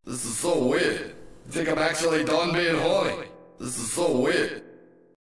This is so weird. I think I'm actually done being horny. This is so weird.